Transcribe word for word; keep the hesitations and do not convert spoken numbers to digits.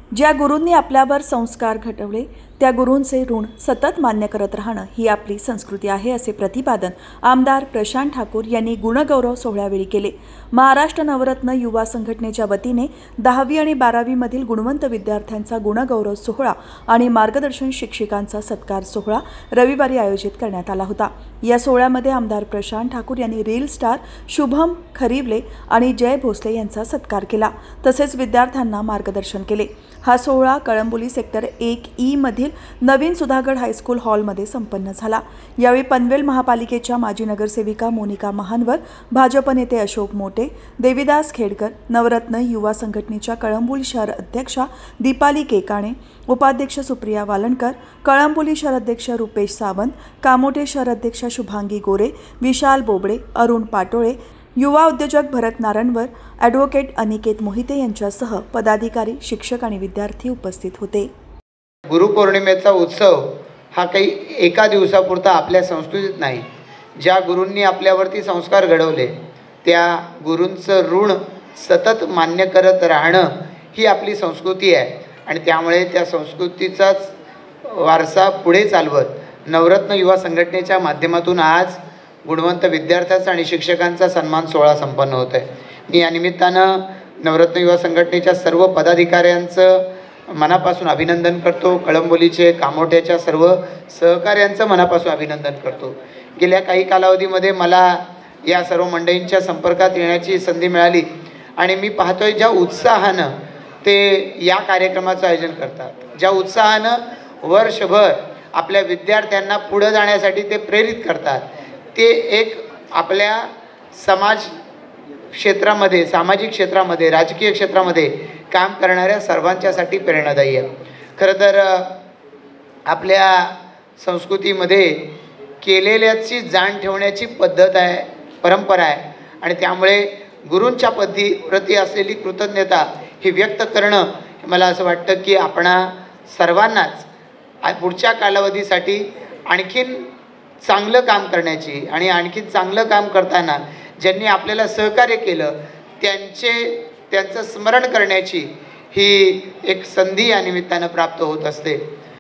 ज्या गुरूंनी आपल्यावर संस्कार घडवले त्या गुरूंचे ऋण सतत मान्य करत राहणं ही आपली संस्कृती आहे, असे प्रतिपादन आमदार प्रशांत ठाकूर यांनी गुणगौरव सोहळ्यावेळी केले। महाराष्ट्र नवरत्न युवा संघटनेच्या वतीने दहावी आणि बारावी मधील गुणवंत विद्यार्थ्यांचा गुणगौरव सोहळा आणि मार्गदर्शन शिक्षकांचा सत्कार सोहळा रविवारी आयोजित करण्यात आला होता। या सोहळ्यामध्ये आमदार प्रशांत ठाकूर यांनी रील स्टार शुभम खरिवले आणि जय भोसले यांचा सत्कार केला, तसेच विद्यार्थ्यांना मार्गदर्शन केले। हा सोहळा कळंबोली सेक्टर एक ई मधील नवीन सुधागड हायस्कूल हॉलमध्ये संपन्न झाला। यावेळी पनवेल महापालिकेच्या माजी नगरसेविका मोनिका महानवर, भाजप नेते अशोक मोटे, देवीदास खेडकर, नवरत्न युवा संघटनेच्या कळंबोली शहर अध्यक्षा दीपाली केकाणे, उपाध्यक्ष सुप्रिया वालणकर, कळंबोली शहर अध्यक्ष रुपेश सावंत, कामोठे शहर अध्यक्ष शुभांगी गोरे, विशाल बोबडे, अरुण पाटोळे, युवा उद्योजक भरत नारणवर, ॲडव्होकेट अनिकेत मोहिते यांच्यासह पदाधिकारी, शिक्षक आणि विद्यार्थी उपस्थित होते। गुरुपौर्णिमेचा उत्सव हा काही एका दिवसापुरता आपल्या संस्कृतीत नाही। ज्या गुरूंनी आपल्यावरती संस्कार घडवले त्या गुरूंचं ऋण सतत मान्य करत राहणं ही आपली संस्कृती आहे आणि त्यामुळे त्या संस्कृतीचाच वारसा पुढे चालवत नवरत्न युवा संघटनेच्या माध्यमातून आज गुणवंत विद्यार्थ्यांचा आणि शिक्षकांचा सन्मान सोहळा संपन्न होत आहे। मी या निमित्तानं नवरत्न युवा संघटनेच्या सर्व पदाधिकाऱ्यांचं मनापासून अभिनंदन करतो। कळंबोलीचे कामोठ्याच्या सर्व सहकाऱ्यांचं मनापासून अभिनंदन करतो। गेल्या काही कालावधीमध्ये मला या सर्व मंडळींच्या संपर्कात येण्याची संधी मिळाली आणि मी पाहतोय ज्या उत्साहानं ते या कार्यक्रमाचं आयोजन करतात, ज्या उत्साहानं वर्षभर आपल्या विद्यार्थ्यांना पुढे जाण्यासाठी ते प्रेरित करतात, ते एक आपल्या समाज क्षेत्रामध्ये, सामाजिक क्षेत्रामध्ये, राजकीय क्षेत्रामध्ये काम करणाऱ्या सर्वांच्यासाठी प्रेरणादायी आहे। खरं तर आपल्या संस्कृतीमध्ये केलेल्याची जाण ठेवण्याची पद्धत आहे, परंपरा आहे आणि त्यामुळे गुरूंच्या पद्धती प्रती असलेली कृतज्ञता ही व्यक्त करणं मला असं वाटतं की आपणा सर्वांनाच पुढच्या कालावधीसाठी आणखीन चांगलं काम करण्याची आणि आणखीन चांगलं काम करताना ज्यांनी आपल्याला सहकार्य केलं त्यांचे त्यांचं स्मरण करण्याची ही एक संधी या निमित्तानं प्राप्त होत असते।